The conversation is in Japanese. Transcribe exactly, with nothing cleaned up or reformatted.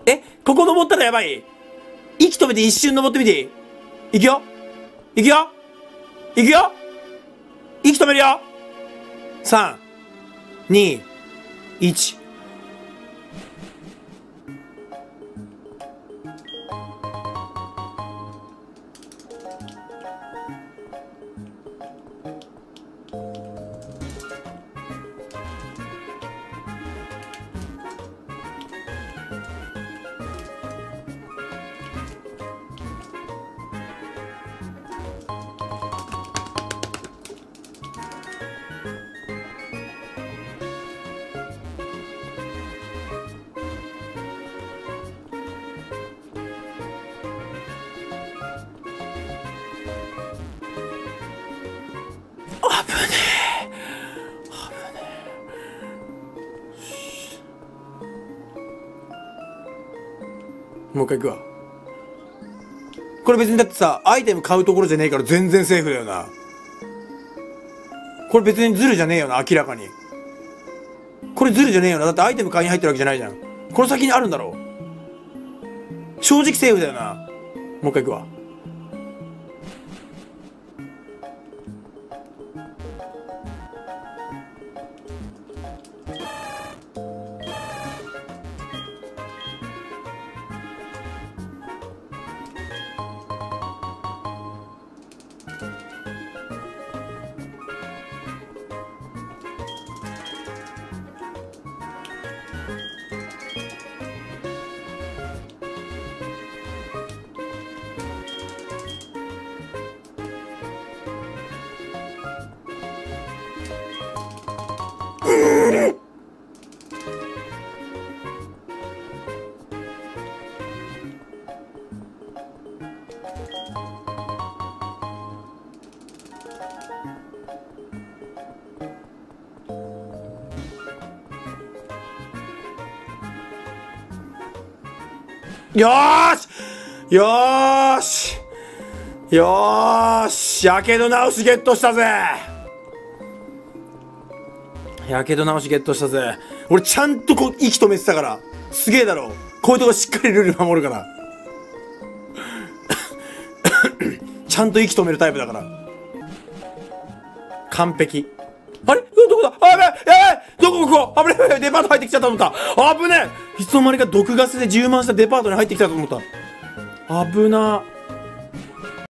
え、ここ登ったらやばい。息止めて一瞬登ってみていい？いくよいくよいくよ息止めるよ !さん、に、いち。もう一回行くわ。これ別にだってさ、アイテム買うところじゃねえから全然セーフだよな。これ別にズルじゃねえよな、明らかに。これズルじゃねえよな。だってアイテム買いに入ってるわけじゃないじゃん。この先にあるんだろ。正直セーフだよな。もう一回行くわ。よーしよーしよーしやけど直しゲットしたぜ。やけど直しゲットしたぜ。俺ちゃんとこう息止めてたからすげえだろ。こういうとこしっかりルール守るからちゃんと息止めるタイプだから完璧。あれどこだ、あ、やべえ、やべえ、どこここ、危ねえ、デパート入ってきちゃったと思った。危ねえ、いつの間にか毒ガスで充満したデパートに入ってきたと思った。危な。